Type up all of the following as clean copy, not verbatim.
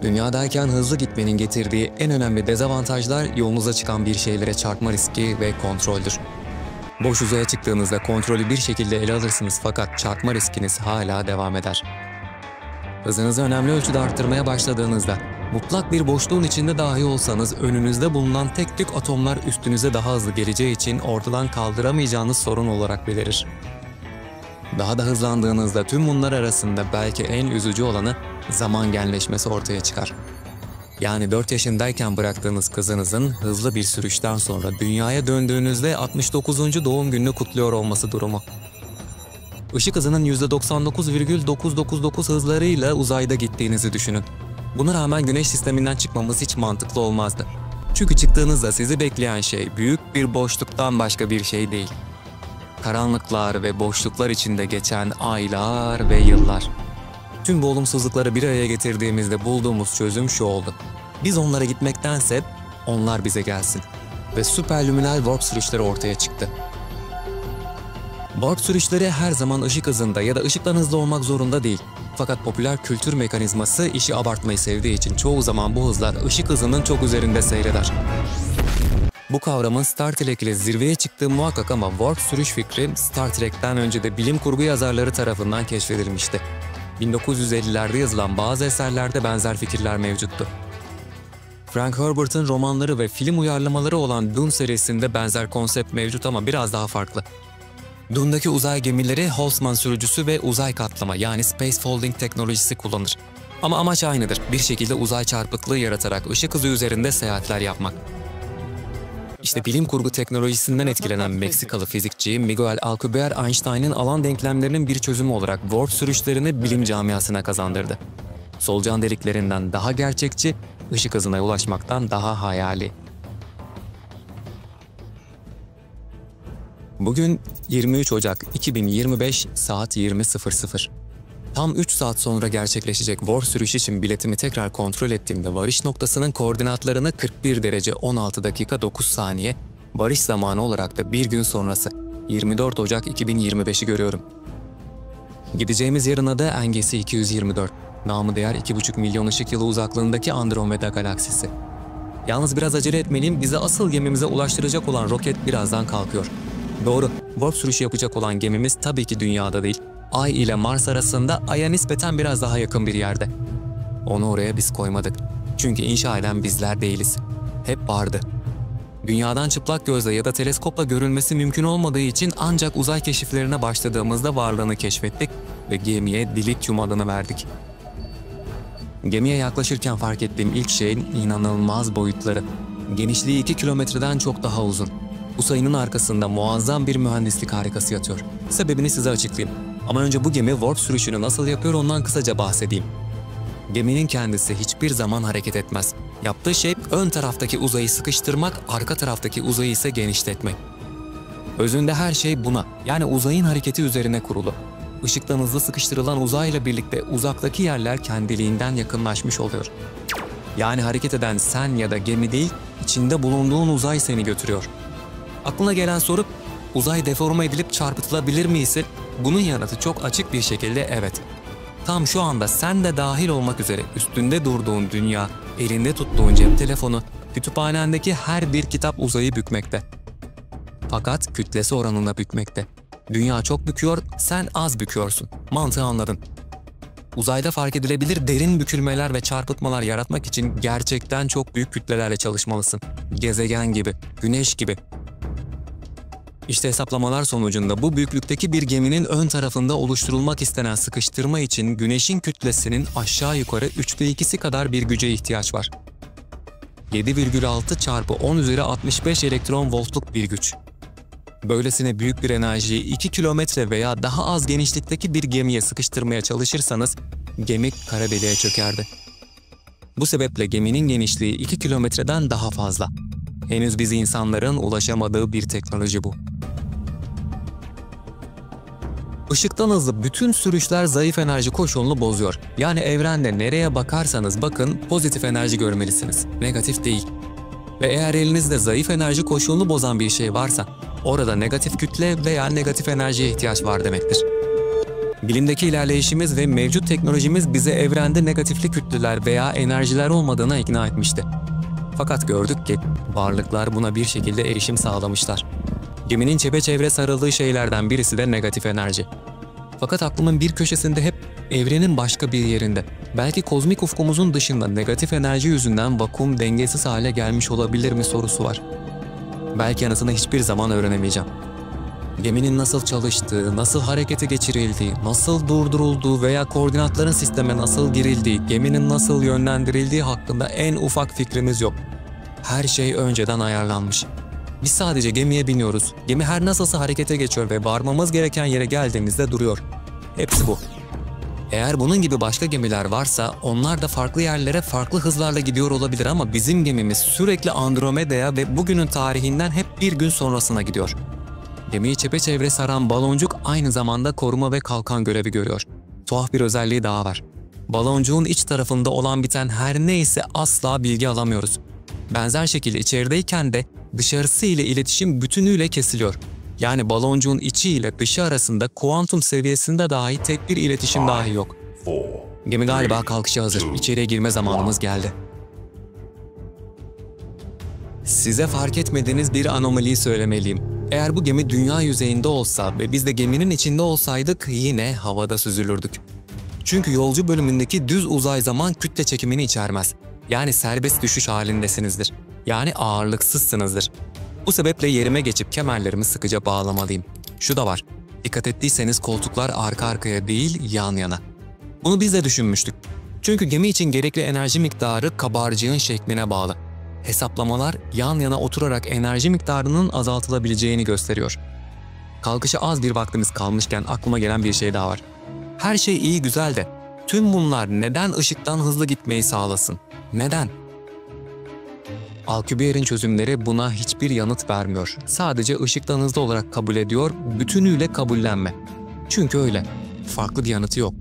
Dünyadayken hızlı gitmenin getirdiği en önemli dezavantajlar yolunuza çıkan bir şeylere çarpma riski ve kontroldür. Boş uzaya çıktığınızda kontrolü bir şekilde ele alırsınız fakat çarpma riskiniz hala devam eder. Hızınızı önemli ölçüde arttırmaya başladığınızda, mutlak bir boşluğun içinde dahi olsanız önünüzde bulunan tek tük atomlar üstünüze daha hızlı geleceği için ortadan kaldıramayacağınız sorun olarak belirir. Daha da hızlandığınızda tüm bunlar arasında belki en üzücü olanı zaman genleşmesi ortaya çıkar. Yani 4 yaşındayken bıraktığınız kızınızın hızlı bir sürüşten sonra dünyaya döndüğünüzde 69. doğum gününü kutluyor olması durumu. Işık hızının %99,999 hızlarıyla uzayda gittiğinizi düşünün. Buna rağmen Güneş sisteminden çıkmamız hiç mantıklı olmazdı. Çünkü çıktığınızda sizi bekleyen şey büyük bir boşluktan başka bir şey değil. Karanlıklar ve boşluklar içinde geçen aylar ve yıllar. Tüm bu olumsuzlukları bir araya getirdiğimizde bulduğumuz çözüm şu oldu. Biz onlara gitmektense onlar bize gelsin. Ve süperlüminal warp sürüşleri ortaya çıktı. Warp sürüşleri her zaman ışık hızında ya da ışıktan hızlı olmak zorunda değil. Fakat popüler kültür mekanizması işi abartmayı sevdiği için çoğu zaman bu hızlar ışık hızının çok üzerinde seyreder. Bu kavramın Star Trek ile zirveye çıktığı muhakkak ama warp sürüş fikri Star Trek'ten önce de bilim kurgu yazarları tarafından keşfedilmişti. 1950'lerde yazılan bazı eserlerde benzer fikirler mevcuttu. Frank Herbert'ın romanları ve film uyarlamaları olan Dune serisinde benzer konsept mevcut ama biraz daha farklı. Dune'daki uzay gemileri Holtzman sürücüsü ve uzay katlama yani space folding teknolojisi kullanır. Ama amaç aynıdır, bir şekilde uzay çarpıklığı yaratarak ışık hızı üzerinde seyahatler yapmak. İşte bilim kurgu teknolojisinden etkilenen Meksikalı fizikçi Miguel Alcubierre Einstein'ın alan denklemlerinin bir çözümü olarak warp sürüşlerini bilim camiasına kazandırdı. Solucan deliklerinden daha gerçekçi, ışık hızına ulaşmaktan daha hayali. Bugün 23 Ocak 2025 saat 20.00. Tam 3 saat sonra gerçekleşecek warp sürüş için biletimi tekrar kontrol ettiğimde varış noktasının koordinatlarını 41 derece 16 dakika 9 saniye, varış zamanı olarak da bir gün sonrası 24 Ocak 2025'i görüyorum. Gideceğimiz yerin adı NGC 224, namı değer 2,5 milyon ışık yılı uzaklığındaki Andromeda galaksisi. Yalnız biraz acele etmeliyim, bizi asıl gemimize ulaştıracak olan roket birazdan kalkıyor. Doğru, warp sürüşü yapacak olan gemimiz tabii ki Dünya'da değil, Ay ile Mars arasında Ay'a nispeten biraz daha yakın bir yerde. Onu oraya biz koymadık. Çünkü inşa eden bizler değiliz. Hep vardı. Dünyadan çıplak gözle ya da teleskopla görülmesi mümkün olmadığı için ancak uzay keşiflerine başladığımızda varlığını keşfettik ve gemiye Dilithium adını verdik. Gemiye yaklaşırken fark ettiğim ilk şeyin inanılmaz boyutları. Genişliği 2 kilometreden çok daha uzun. Bu sayının arkasında muazzam bir mühendislik harikası yatıyor. Sebebini size açıklayayım. Ama önce bu gemi warp sürüşünü nasıl yapıyor ondan kısaca bahsedeyim. Geminin kendisi hiçbir zaman hareket etmez. Yaptığı şey ön taraftaki uzayı sıkıştırmak, arka taraftaki uzayı ise genişletmek. Özünde her şey buna, yani uzayın hareketi üzerine kurulu. Işıktan hızlı sıkıştırılan uzayla birlikte uzaktaki yerler kendiliğinden yakınlaşmış oluyor. Yani hareket eden sen ya da gemi değil, içinde bulunduğun uzay seni götürüyor. Aklına gelen soru, uzay deforme edilip çarpıtılabilir mi ise bunun yanıtı çok açık bir şekilde evet. Tam şu anda sen de dahil olmak üzere üstünde durduğun dünya, elinde tuttuğun cep telefonu, kütüphanendeki her bir kitap uzayı bükmekte. Fakat kütlesi oranında bükmekte. Dünya çok büküyor, sen az büküyorsun. Mantığı anladın. Uzayda fark edilebilir derin bükülmeler ve çarpıtmalar yaratmak için gerçekten çok büyük kütlelerle çalışmalısın. Gezegen gibi, güneş gibi. İşte hesaplamalar sonucunda bu büyüklükteki bir geminin ön tarafında oluşturulmak istenen sıkıştırma için güneşin kütlesinin aşağı yukarı 3'te 2'si kadar bir güce ihtiyaç var. 7,6 çarpı 10 üzeri 65 elektron voltluk bir güç. Böylesine büyük bir enerjiyi 2 kilometre veya daha az genişlikteki bir gemiye sıkıştırmaya çalışırsanız gemi kara deliğe çökerdi. Bu sebeple geminin genişliği 2 kilometreden daha fazla. Henüz biz insanların ulaşamadığı bir teknoloji bu. Işıktan hızlı bütün sürüşler zayıf enerji koşulunu bozuyor. Yani evrende nereye bakarsanız bakın pozitif enerji görmelisiniz, negatif değil. Ve eğer elinizde zayıf enerji koşulunu bozan bir şey varsa, orada negatif kütle veya negatif enerjiye ihtiyaç var demektir. Bilimdeki ilerleyişimiz ve mevcut teknolojimiz bize evrende negatifli kütleler veya enerjiler olmadığına ikna etmişti. Fakat gördük ki varlıklar buna bir şekilde erişim sağlamışlar. Geminin çepeçevre sarıldığı şeylerden birisi de negatif enerji. Fakat aklımın bir köşesinde hep evrenin başka bir yerinde, belki kozmik ufkumuzun dışında negatif enerji yüzünden vakum dengesiz hale gelmiş olabilir mi sorusu var. Belki yanıtını hiçbir zaman öğrenemeyeceğim. Geminin nasıl çalıştığı, nasıl harekete geçirildiği, nasıl durdurulduğu veya koordinatların sisteme nasıl girildiği, geminin nasıl yönlendirildiği hakkında en ufak fikrimiz yok. Her şey önceden ayarlanmış. Biz sadece gemiye biniyoruz. Gemi her nasılsa harekete geçiyor ve varmamız gereken yere geldiğimizde duruyor. Hepsi bu. Eğer bunun gibi başka gemiler varsa onlar da farklı yerlere farklı hızlarla gidiyor olabilir ama bizim gemimiz sürekli Andromeda'ya ve bugünün tarihinden hep bir gün sonrasına gidiyor. Gemiyi çepeçevre saran baloncuk aynı zamanda koruma ve kalkan görevi görüyor. Tuhaf bir özelliği daha var. Baloncuğun iç tarafında olan biten her neyse asla bilgi alamıyoruz. Benzer şekilde içerideyken de dışarısı ile iletişim bütünüyle kesiliyor. Yani baloncuğun içi ile dışı arasında kuantum seviyesinde dahi tek bir iletişim dahi yok. Gemi galiba kalkışa hazır. İçeriye girme zamanımız geldi. Size fark etmediğiniz bir anomaliyi söylemeliyim. Eğer bu gemi dünya yüzeyinde olsa ve biz de geminin içinde olsaydık yine havada süzülürdük. Çünkü yolcu bölümündeki düz uzay zaman kütle çekimini içermez. Yani serbest düşüş halindesinizdir. Yani ağırlıksızsınızdır. Bu sebeple yerime geçip kemerlerimi sıkıca bağlamalıyım. Şu da var. Dikkat ettiyseniz koltuklar arka arkaya değil yan yana. Bunu biz de düşünmüştük. Çünkü gemi için gerekli enerji miktarı kabarcığın şekline bağlı. Hesaplamalar yan yana oturarak enerji miktarının azaltılabileceğini gösteriyor. Kalkışa az bir vaktimiz kalmışken aklıma gelen bir şey daha var. Her şey iyi güzel de tüm bunlar neden ışıktan hızlı gitmeyi sağlasın? Neden? Alcubierre'in çözümleri buna hiçbir yanıt vermiyor. Sadece ışıktan hızlı olarak kabul ediyor, bütünüyle kabullenme. Çünkü öyle. Farklı bir yanıtı yok.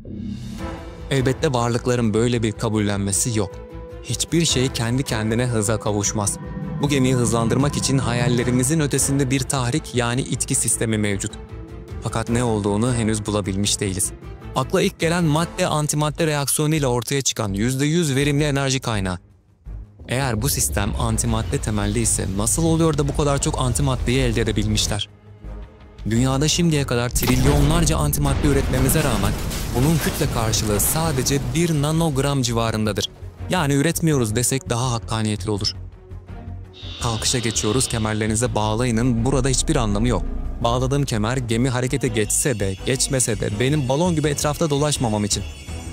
Elbette varlıkların böyle bir kabullenmesi yok. Hiçbir şey kendi kendine hıza kavuşmaz. Bu gemiyi hızlandırmak için hayallerimizin ötesinde bir tahrik yani itki sistemi mevcut. Fakat ne olduğunu henüz bulabilmiş değiliz. Akla ilk gelen madde antimadde reaksiyonu ile ortaya çıkan %100 verimli enerji kaynağı. Eğer bu sistem antimadde temelli ise nasıl oluyor da bu kadar çok antimaddeyi elde edebilmişler? Dünyada şimdiye kadar trilyonlarca antimadde üretmemize rağmen bunun kütle karşılığı sadece 1 nanogram civarındadır. Yani üretmiyoruz desek daha hakkaniyetli olur. Kalkışa geçiyoruz, kemerlerinize bağlayının burada hiçbir anlamı yok. Bağladığım kemer gemi harekete geçse de geçmese de benim balon gibi etrafta dolaşmamam için.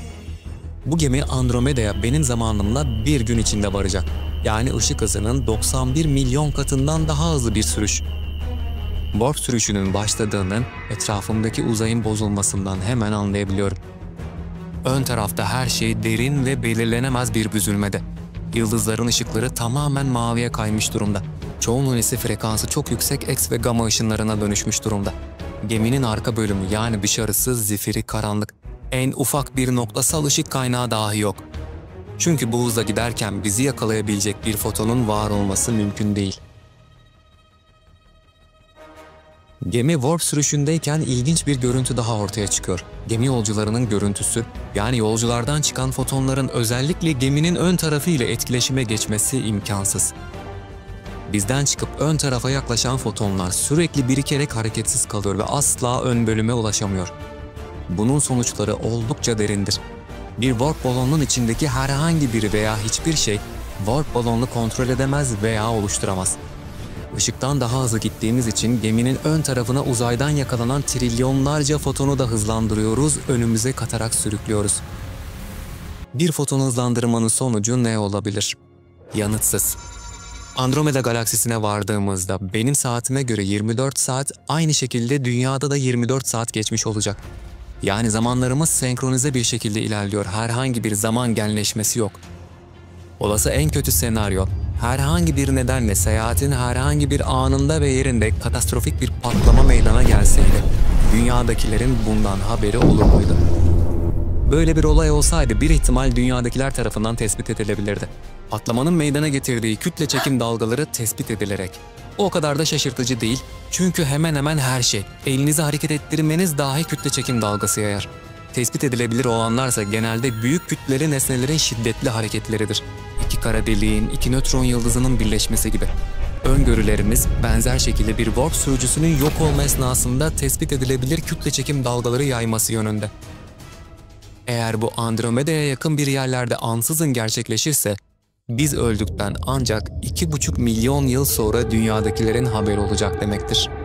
Bu gemi Andromeda'ya benim zamanımla bir gün içinde varacak. Yani ışık hızının 91 milyon katından daha hızlı bir sürüş. Warp sürüşünün başladığını etrafımdaki uzayın bozulmasından hemen anlayabiliyorum. Ön tarafta her şey derin ve belirlenemez bir büzülmede. Yıldızların ışıkları tamamen maviye kaymış durumda. Çoğunluğun ise frekansı çok yüksek X ve gamma ışınlarına dönüşmüş durumda. Geminin arka bölümü yani dışarısı zifiri karanlık. En ufak bir noktasal ışık kaynağı dahi yok. Çünkü bu hızla giderken bizi yakalayabilecek bir fotonun var olması mümkün değil. Gemi warp sürüşündeyken ilginç bir görüntü daha ortaya çıkıyor. Gemi yolcularının görüntüsü, yani yolculardan çıkan fotonların özellikle geminin ön tarafı ile etkileşime geçmesi imkansız. Bizden çıkıp ön tarafa yaklaşan fotonlar sürekli birikerek hareketsiz kalıyor ve asla ön bölüme ulaşamıyor. Bunun sonuçları oldukça derindir. Bir warp balonunun içindeki herhangi biri veya hiçbir şey warp balonunu kontrol edemez veya oluşturamaz. Işıktan daha hızlı gittiğimiz için geminin ön tarafına uzaydan yakalanan trilyonlarca fotonu da hızlandırıyoruz, önümüze katarak sürüklüyoruz. Bir foton hızlandırmanın sonucu ne olabilir? Yanıtsız. Andromeda galaksisine vardığımızda benim saatime göre 24 saat, aynı şekilde dünyada da 24 saat geçmiş olacak. Yani zamanlarımız senkronize bir şekilde ilerliyor, herhangi bir zaman genleşmesi yok. Olası en kötü senaryo, herhangi bir nedenle seyahatin herhangi bir anında ve yerinde katastrofik bir patlama meydana gelseydi, dünyadakilerin bundan haberi olur muydu? Böyle bir olay olsaydı bir ihtimal dünyadakiler tarafından tespit edilebilirdi. Patlamanın meydana getirdiği kütle çekim dalgaları tespit edilerek O kadar da şaşırtıcı değil. Çünkü hemen hemen her şey, elinizi hareket ettirmeniz dahi kütle çekim dalgası yayar. Tespit edilebilir olanlarsa genelde büyük kütleli nesnelerin şiddetli hareketleridir. İki kara deliğin, iki nötron yıldızının birleşmesi gibi. Öngörülerimiz benzer şekilde bir warp sürücüsünün yok olma esnasında tespit edilebilir kütle çekim dalgaları yayması yönünde. Eğer bu Andromeda'ya yakın bir yerlerde ansızın gerçekleşirse, biz öldükten ancak 2,5 milyon yıl sonra dünyadakilerin haberi olacak demektir.